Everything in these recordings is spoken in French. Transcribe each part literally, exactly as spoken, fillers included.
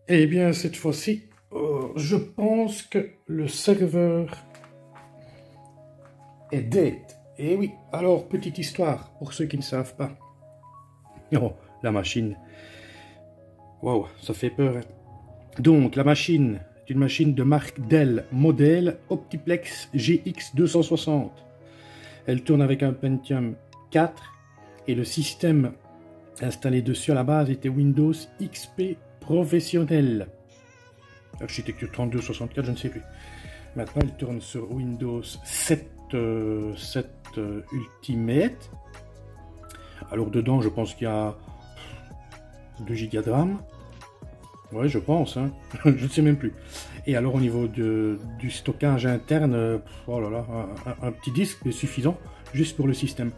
Eh bien, cette fois-ci, euh, je pense que le serveur est dead. Eh oui, alors, petite histoire, pour ceux qui ne savent pas. Oh, la machine. Waouh, ça fait peur. Hein. Donc, la machine est une machine de marque Dell, modèle Optiplex G X deux cent soixante. Elle tourne avec un Pentium quatre et le système installé dessus à la base était Windows X P Professionnel. Architecture trente-deux soixante-quatre, je ne sais plus. Maintenant, elle tourne sur Windows sept, euh, sept euh, Ultimate. Alors, dedans, je pense qu'il y a deux gigas de RAM. Ouais, je pense, hein. Je ne sais même plus. Et alors, au niveau de, du stockage interne, euh, oh là là, un, un, un petit disque est suffisant, juste pour le système.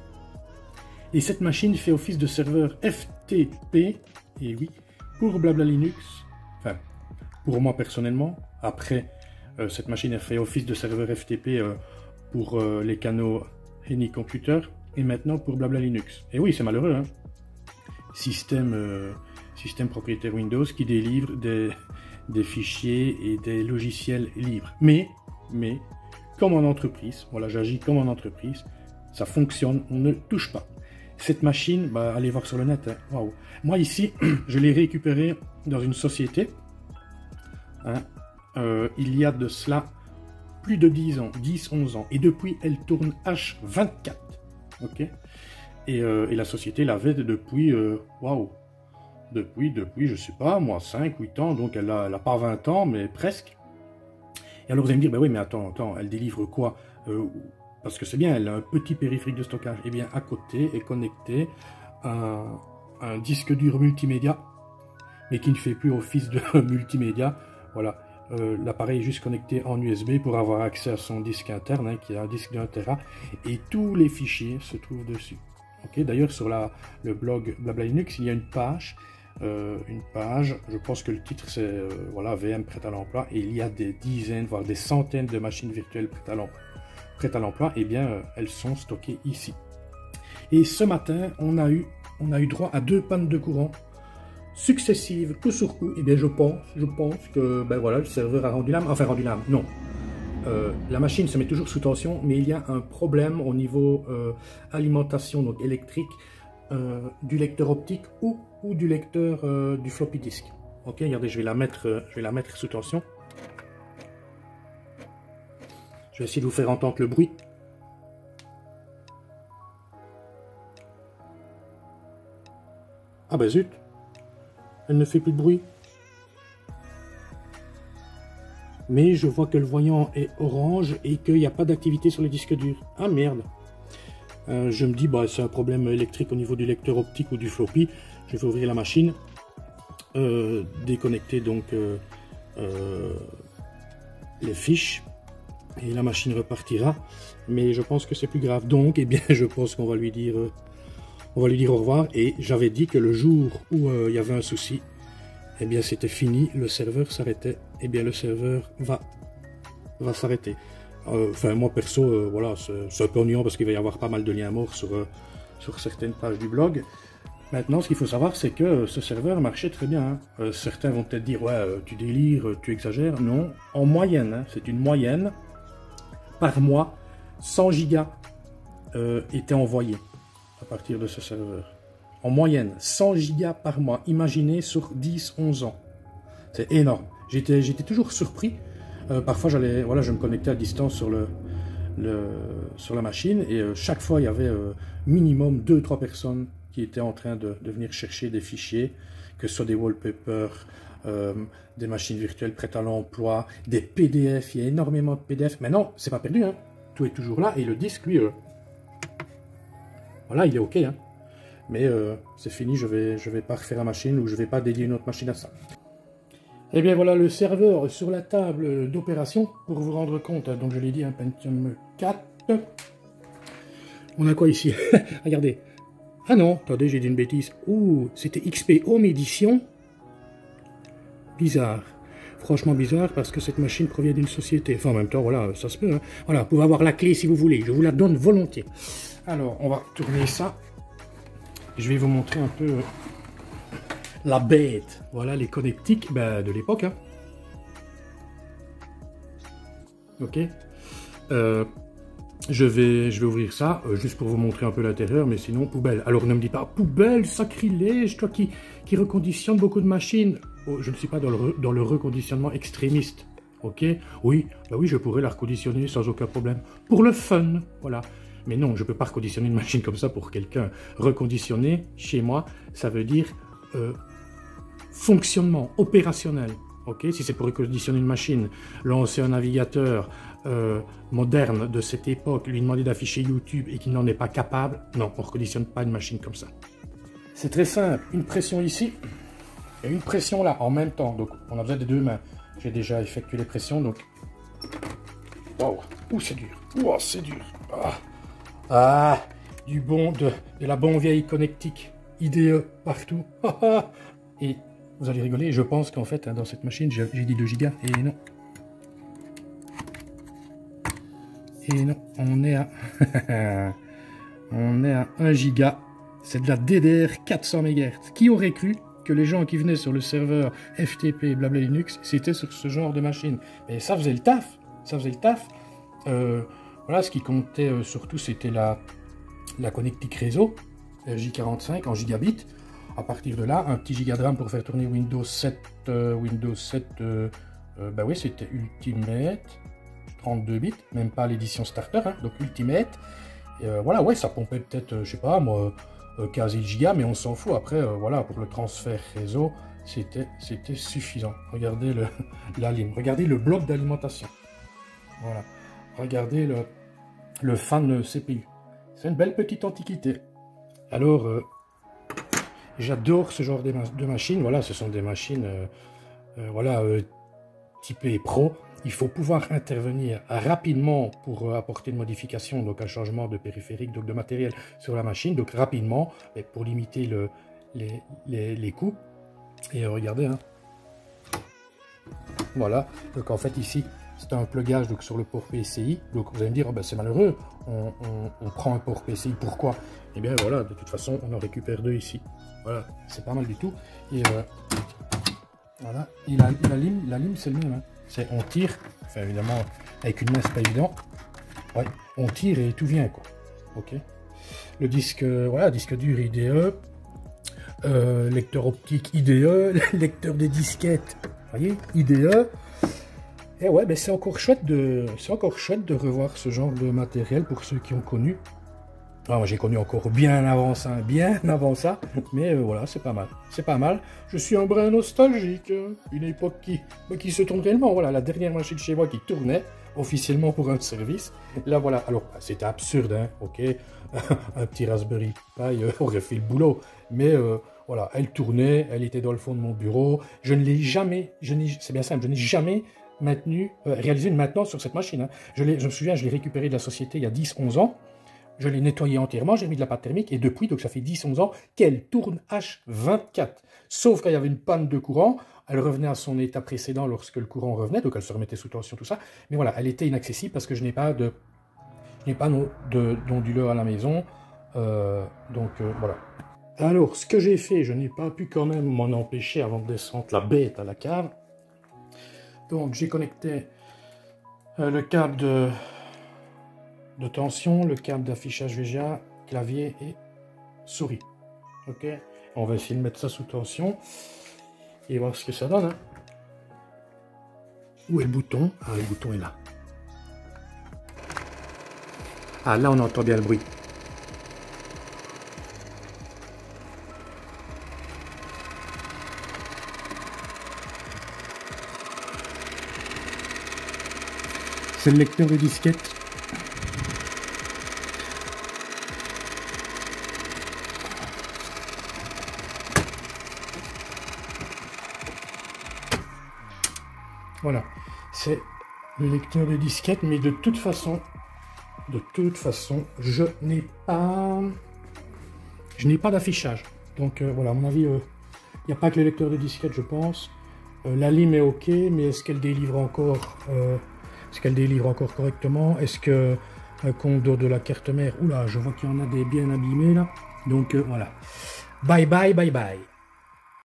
Et cette machine fait office de serveur F T P, et oui, pour Blabla Linux, enfin, pour moi personnellement. Après, euh, cette machine a fait office de serveur F T P euh, pour euh, les canaux AnyComputer, et maintenant pour Blabla Linux. Et oui, c'est malheureux, hein. Système, euh, système propriétaire Windows qui délivre des, des fichiers et des logiciels libres. Mais, mais, comme en entreprise, voilà, j'agis comme en entreprise, ça fonctionne, on ne touche pas. Cette machine, bah, allez voir sur le net, hein. Waouh. Moi ici, je l'ai récupérée dans une société, hein, euh, il y a de cela plus de dix ans, dix onze ans, et depuis elle tourne H vingt-quatre, ok, et, euh, et la société l'avait depuis, waouh, wow, depuis, depuis, je sais pas, moi, cinq huit ans, donc elle a, elle a pas vingt ans, mais presque. Et alors vous allez me dire, bah oui, mais attends, attends, elle délivre quoi, euh, parce que c'est bien, elle a un petit périphérique de stockage. Et bien, à côté est connecté un, un disque dur multimédia, mais qui ne fait plus office de multimédia. Voilà, euh, l'appareil est juste connecté en U S B pour avoir accès à son disque interne, hein, qui est un disque d'un téra, et tous les fichiers se trouvent dessus. Okay, d'ailleurs, sur la, le blog Blabla Linux, il y a une page, euh, une page, je pense que le titre c'est euh, voilà, V M prête à l'emploi, et il y a des dizaines, voire des centaines de machines virtuelles prêtes à l'emploi. prêtes à l'emploi, et eh bien euh, elles sont stockées ici. Et ce matin, on a eu, on a eu droit à deux pannes de courant successives, coup sur coup. Et eh bien je pense, je pense que ben voilà, le serveur a rendu l'âme, enfin rendu l'âme, non. Euh, la machine se met toujours sous tension, mais il y a un problème au niveau euh, alimentation donc électrique euh, du lecteur optique ou, ou du lecteur euh, du floppy disk. Ok, regardez, je vais la mettre, euh, je vais la mettre sous tension. Je vais essayer de vous faire entendre le bruit. Ah bah zut, elle ne fait plus de bruit. Mais je vois que le voyant est orange et qu'il n'y a pas d'activité sur le disque dur. Ah merde. Euh, je me dis, bah c'est un problème électrique au niveau du lecteur optique ou du floppy. Je vais ouvrir la machine, euh, déconnecter donc euh, euh, les fiches. Et la machine repartira, mais je pense que c'est plus grave. Donc, eh bien, je pense qu'on va lui dire, euh, on va lui dire au revoir. Et j'avais dit que le jour où euh, il y avait un souci, eh bien, c'était fini, le serveur s'arrêtait. Eh bien, le serveur va, va s'arrêter. Euh, enfin, moi perso, euh, voilà, c'est un peu ennuyant parce qu'il va y avoir pas mal de liens morts sur, euh, sur certaines pages du blog. Maintenant, ce qu'il faut savoir, c'est que euh, ce serveur marchait très bien. Hein. Euh, certains vont peut-être dire, ouais, euh, tu délires, tu exagères. Non, en moyenne, hein, c'est une moyenne. Par mois, cent gigas euh, étaient envoyés à partir de ce serveur. En moyenne, cent gigas par mois. Imaginez sur dix onze ans. C'est énorme. J'étais j'étais toujours surpris. Euh, parfois, j'allais, voilà, je me connectais à distance sur, le, le, sur la machine et euh, chaque fois, il y avait euh, minimum deux trois personnes qui étaient en train de, de venir chercher des fichiers, que ce soit des wallpapers, Euh, des machines virtuelles prêtes à l'emploi, des P D F, il y a énormément de P D F. Mais non, c'est pas perdu, hein. Tout est toujours là et le disque, lui, euh, voilà, il est ok, hein. Mais euh, c'est fini, je vais, je vais pas refaire la machine ou je vais pas dédier une autre machine à ça. Et bien voilà le serveur sur la table d'opération pour vous rendre compte. Donc je l'ai dit, un Pentium quatre. On a quoi ici? Regardez. Ah non, attendez, j'ai dit une bêtise. Ouh, c'était X P Home Edition. Bizarre, franchement bizarre parce que cette machine provient d'une société. Enfin en même temps, voilà, ça se peut. Hein. Voilà, vous pouvez avoir la clé si vous voulez, je vous la donne volontiers. Alors, on va tourner ça. Je vais vous montrer un peu La bête. Voilà les connectiques ben, de l'époque. Hein. Ok. Euh, je, vais, je vais ouvrir ça, euh, juste pour vous montrer un peu l'intérieur, mais sinon, poubelle. Alors ne me dis pas, poubelle, sacrilège, toi qui, qui reconditionne beaucoup de machines. Oh, je ne suis pas dans le, dans le reconditionnement extrémiste. Ok. Oui, bah oui, je pourrais la reconditionner sans aucun problème. Pour le fun, voilà. Mais non, je ne peux pas reconditionner une machine comme ça pour quelqu'un. Reconditionner, chez moi, ça veut dire euh, fonctionnement opérationnel. Okay, si c'est pour reconditionner une machine, lancer un navigateur euh, moderne de cette époque, lui demander d'afficher YouTube et qu'il n'en est pas capable, non, on ne reconditionne pas une machine comme ça. C'est très simple, une pression ici et une pression là, en même temps. Donc on a besoin des deux mains. J'ai déjà effectué les pressions, donc... Wow, ouh, c'est dur, ouh, c'est dur. Ah. ah, du bon, de, de la bonne vieille connectique, I D E partout. Et... vous allez rigoler, je pense qu'en fait, hein, dans cette machine, j'ai dit deux gigas, et non. Et non, on est à... on est à un giga. C'est de la D D R quatre cents mégahertz. Qui aurait cru que les gens qui venaient sur le serveur F T P Blabla Linux, c'était sur ce genre de machine? Et ça faisait le taf, ça faisait le taf. Euh, voilà, ce qui comptait euh, surtout, c'était la, la connectique réseau, R J quarante-cinq en gigabits. À partir de là, un petit giga de RAM pour faire tourner Windows sept. Euh, Windows sept, euh, euh, bah oui, c'était Ultimate, trente-deux bits, même pas l'édition Starter, hein, donc Ultimate. Et, euh, voilà, ouais, ça pompait peut-être, euh, je sais pas, moi, euh, quinze gigas, mais on s'en fout. Après, euh, voilà, pour le transfert réseau, c'était suffisant. Regardez le, la ligne, regardez le bloc d'alimentation. Voilà, regardez le, le fan C P U. C'est une belle petite antiquité. Alors... Euh, j'adore ce genre de, ma de machines. Voilà, ce sont des machines euh, euh, voilà, euh, typées pro. Il faut pouvoir intervenir rapidement pour euh, apporter une modification, donc un changement de périphérique, donc de matériel sur la machine, donc rapidement, et pour limiter le, les, les, les coûts. Et euh, regardez, hein. Voilà, donc en fait ici, c'est un plugage donc, sur le port P C I. Donc vous allez me dire, oh, ben, c'est malheureux, on, on, on prend un port P C I, pourquoi? Eh bien voilà, de toute façon, on en récupère deux ici. Voilà, c'est pas mal du tout. Et euh, voilà, et la, la lime, la lime c'est le même. Hein. C'est on tire, enfin évidemment, avec une main c'est pas évident. Ouais, on tire et tout vient quoi. Ok. Le disque, euh, voilà, disque dur I D E, euh, lecteur optique I D E, lecteur des disquettes, voyez, I D E. Et ouais, ben c'est encore chouette de, c'est encore chouette de revoir ce genre de matériel pour ceux qui ont connu. Ah, moi j'ai connu encore bien avant ça, bien avant ça, mais euh, voilà, c'est pas mal, c'est pas mal. Je suis un brin nostalgique, hein. Une époque qui, qui se tourne réellement. Voilà, la dernière machine chez moi qui tournait officiellement pour un service. Là voilà, alors c'était absurde, hein, ok, un petit Raspberry Pi euh, aurait fait le boulot, mais euh, voilà, elle tournait, elle était dans le fond de mon bureau. Je ne l'ai jamais, je c'est bien simple, je n'ai jamais maintenu, euh, réalisé une maintenance sur cette machine. Hein. Je, je me souviens, je l'ai récupérée de la société il y a dix onze ans. Je l'ai nettoyée entièrement, j'ai mis de la pâte thermique, et depuis, donc ça fait dix onze ans, qu'elle tourne H vingt-quatre. Sauf quand il y avait une panne de courant, elle revenait à son état précédent lorsque le courant revenait, donc elle se remettait sous tension, tout ça. Mais voilà, elle était inaccessible parce que je n'ai pas de, je n'ai pas d'onduleur à la maison. Euh, donc euh, voilà. Alors, ce que j'ai fait, je n'ai pas pu quand même m'en empêcher avant de descendre la bête à la cave. Donc j'ai connecté euh, le câble de... de tension, le câble d'affichage V G A, clavier et souris. Ok, on va essayer de mettre ça sous tension et voir ce que ça donne. Hein. Où est le bouton? Ah, le bouton est là. Ah, là on entend bien le bruit. C'est le lecteur de disquette. Voilà, c'est le lecteur de disquette, mais de toute façon, de toute façon, je n'ai pas, je n'ai pas d'affichage. Donc euh, voilà, à mon avis, il euh, n'y a pas que le lecteur de disquette, je pense. Euh, la lime est ok, mais est-ce qu'elle délivre encore, euh, est-ce qu'elle délivre encore correctement? Est-ce que un compte de la carte mère? Oula, je vois qu'il y en a des bien abîmés là. Donc euh, voilà. Bye bye, bye bye.